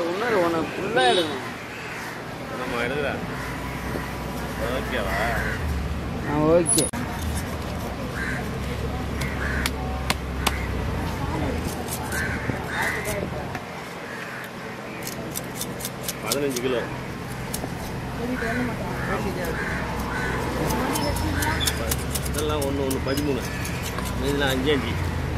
இன்னொரு ஒன்று ஃபுல்லாக எடுக்கணும். நம்ம எடுக்கிறேன். ஓகேவா? ஓகே. 15 கிலோ. இதெல்லாம் 1 13. இதெல்லாம் 5 5.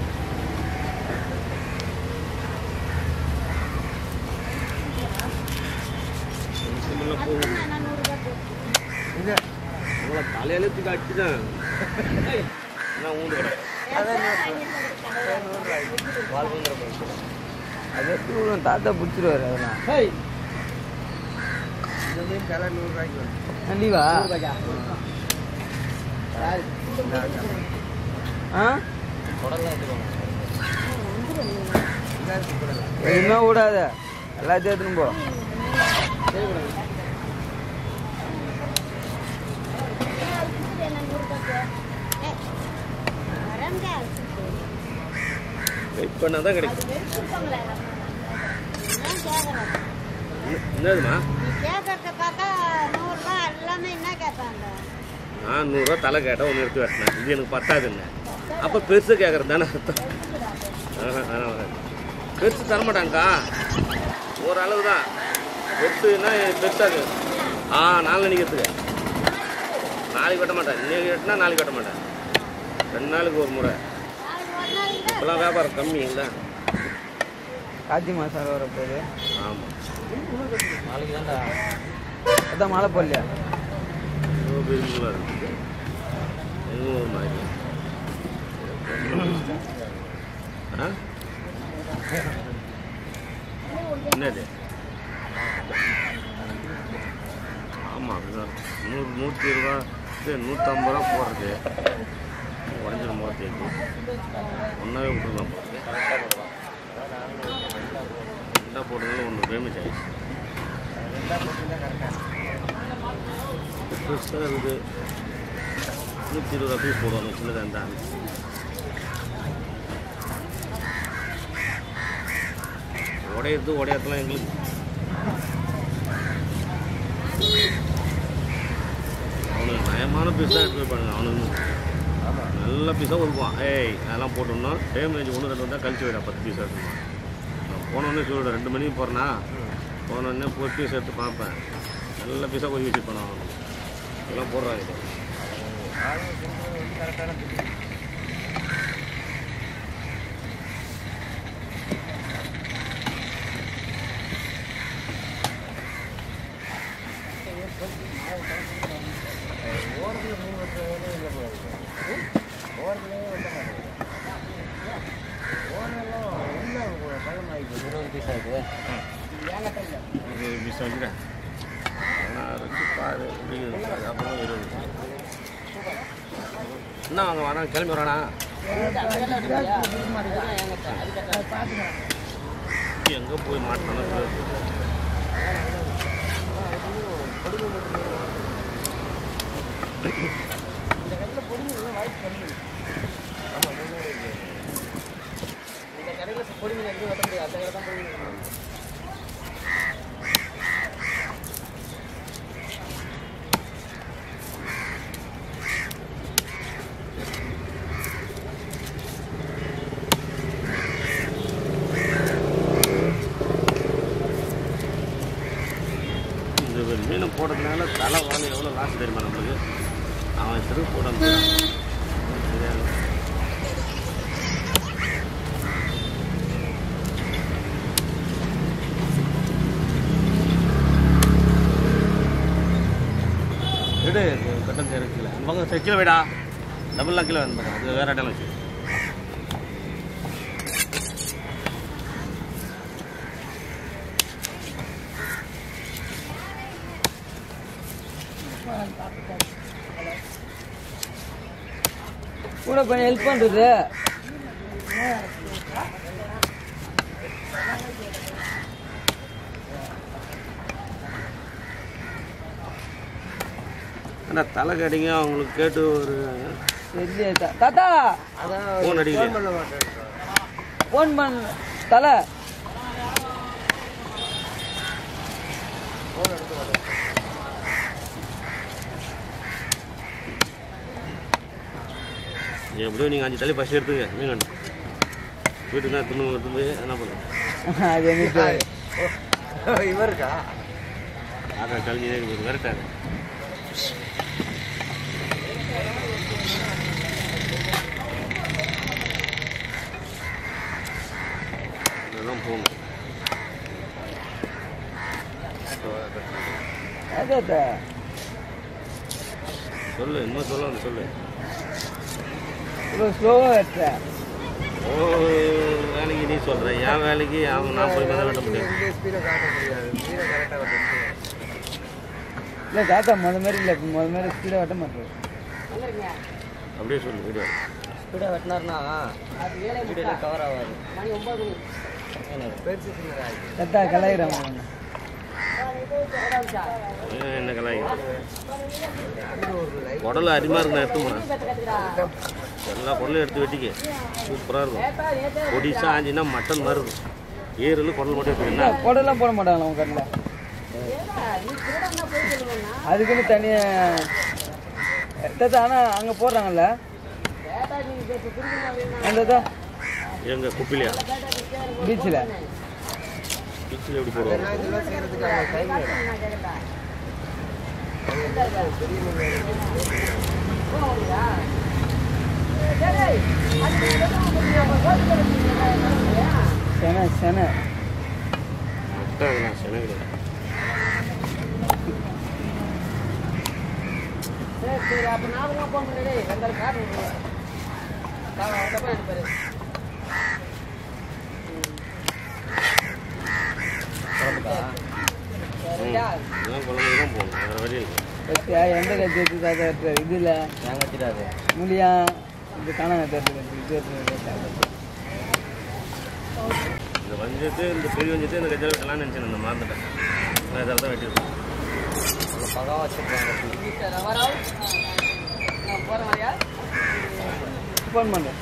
தலையில தூக்கி அடிச்சுதான் ஊண்டு அது தாத்தா பிடிச்சிருவாரு. அதெல்லாம் கண்டிப்பா எதுவுமே விடாத, எல்லாத்தையும் எடுத்துன்னு போ. வெயிட் பண்ணாதான் கிடைக்கும். என்னதுமா? நான் 100 ரூபா தலை கேட்டேன், ஒன்று எடுத்து வெட்டினேன். இது எனக்கு பத்தாதுன்னு. அப்போ பெருசு கேட்குறது தானே அர்த்தம். பெருசு தரமாட்டாங்கக்கா, ஓரளவு தான். பெருசுன்னா பெருசாக நாளைக்கு எடுத்துக்க. நாளைக்கு வெட்ட மாட்டேன். இன்னைக்கு வெட்டினா நாளைக்கு வெட்ட மாட்டேன். 2 நாளுக்கு ஒரு முறை. இப்போலாம் வியாபாரம் கம்மி இல்லை. கார்த்தி மாதம் வர போகுது. ஆமாம், நாளைக்கு தான்டா. அதான் மழை போடலையா? பெருங்குலாம் இருக்குது. எதுவும் ஒரு மாதிரி என்னது? ஆமாம், அப்படிதான். 100 120 ரூபா 150 ரூபா போடுறது உடஞ்சிடும். முகத்தேக்கு ஒன்றாவே விட்டுருலாம் போடுறது. ரெண்டாக போடுறதுனால ஒன்று டேமேஜ் ஆகிடுச்சு. பெருசாக இருக்குது. 120 ரூபா பீஸ் போடுவாங்க. சின்னதாக இருந்தால் உடையத்துலாம் எங்களுக்கு அவனுக்கு நயமான பீஸாக எடுத்து வைப்பானுங்க. அவனுக்கு நல்ல பீஸாக கொடுப்பான். அதெல்லாம் போட்டோம்னா டேமேஜ் 1 2 வந்தால் கழிச்சு விட 10 பீஸாக எடுத்துப்பான். நான் போனோடனே சொல்லிவிட 2 மணிக்கு போகிறேன்னா போனோடனே போய் பீஸ் எடுத்து பார்ப்பேன். நல்ல பீஸாக போய் வச்சுருப்பேன். நான் எல்லாம் போடுறாங்க. இது பீஸ் வைக்கிறேன். பாரு அப்புறம் 20. என்ன வாங்க வரா? கிளம்பி வரானா? எங்கே போய் மாட்டான? மீன் போடுறதுனால தலை வாங்க எவ்வளோ லாஸ் தெரியுமா நம்மளுக்கு? அவன் திரும்ப போட எடு கட்டம் இருக்குல்ல. அந்த பக்கம் கிலோ வைடா. டபுள் கிலோ வந்து அது வேற இடம் வச்சு. கூட கொஞ்சம் ஹெல்ப் பண்ணுறது. ஆனால் தலை கடிங்க அவங்களுக்கு கேட்டு ஒரு தாத்தா ஃபோன் அடிக்கல. ஃபோன் பண்ண தலை எப்படியும் நீங்கள் 5 தள்ளி ஃபஸ்ட் எடுத்துங்க மீன் கண்டு வீட்டுக்கு தான் தின்னு என்ன பண்ணுங்க அது எங்கிட்ட இவருக்கா அதை கழிஞ்சு விரட்டாங்க இதெல்லாம் போகணும் சொல்லு இன்னும் சொல்ல சொல்லு இவ்வளோ ஸ்லோவாக வெட்டுறேன். ஓ வேலைக்கு நீ சொல்கிற என் வேலைக்கு நான் போய் தான் வெட்ட முடியும் ஸ்பீடை காட்ட முடியாது ஸ்பீடை கரெக்டாக வெட்ட இல்லை தாத்தா மாதிரி இல்லை மாதிரி ஸ்பீடாக வெட்ட மாட்டேன். அப்படியே சொல்லு வீடியோ ஸ்பீடாக வெட்டினார்னா வீடியோல கவர் ஆகாது பெருசு தாத்தா கலாயிறாங்க என்ன கலாய் குடல் அரிமா இருக்கு நான் எடுத்து போனேன் எல்லா குடலும் எடுத்து வெட்டிக்க சூப்பராக இருக்கும் பொடிசா ஆஞ்சின்னா மட்டன் மாதிரி இருக்கும் ஏரில் குடல் மட்டும் எடுத்துக்கா குடலாம் போட மாட்டாங்களா அவங்க கடையில் அதுக்குன்னு தனியாக தாத்தா ஆனால் அங்கே போடுறாங்கல்ல அந்த எங்க குப்பிலையா பீச்சில் பீச்சில் எப்படி போடுவாங்க இதெல்லாம் செய்யறதுக்கு அவங்க டைம் சென சென மட்டன் சென கிடையாது சரி அப்போ நான் ஃபோன் பண்ணி ரெண்டு கார் எடுப்பாரு இதெல்லாம் குழந்தைங்க தான் போகணும் வேறு வழி இல்லை பத்தியா எந்த கட்சி எடுத்து தாத்தா எடுத்தாரு இது இல்லை நாங்கள் வச்சுட்டாரு முடியா இது காணாங்க எடுத்து இந்த வஞ்சத்தை இந்த பெரிய வஞ்சத்தை இந்த கஜால வெட்டலாம்னு நினச்சேன் இந்த மறந்துட்டேன் நான் இதில் தான் வெட்டிருக்கேன் பகம் வச்சுருக்காங்க போகிறேன் வரையா ஃபோன் பண்ணுறேன்.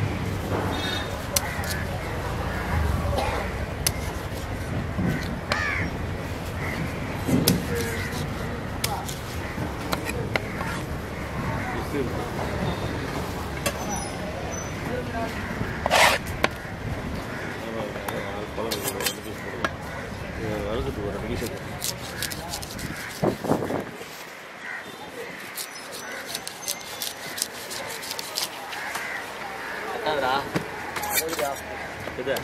வறுத்துட்டு ஒரு பீஸ் இதா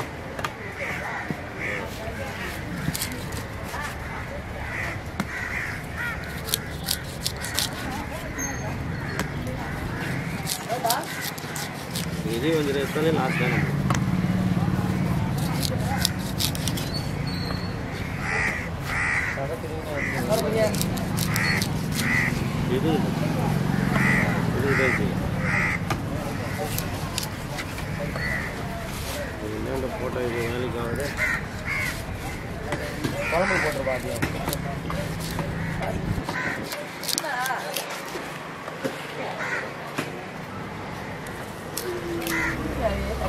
இதே வந்து எடுத்தாலே லாஸ்ட் தான் நம்ம இது என்னென்ன போட்டோ இது வேலைக்கு ஆகுது குழம்பு போட்டுருப்பாங்க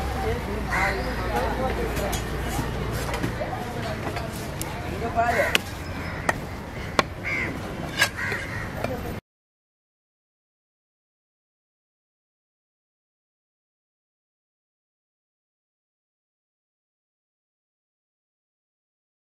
இங்கே பாரு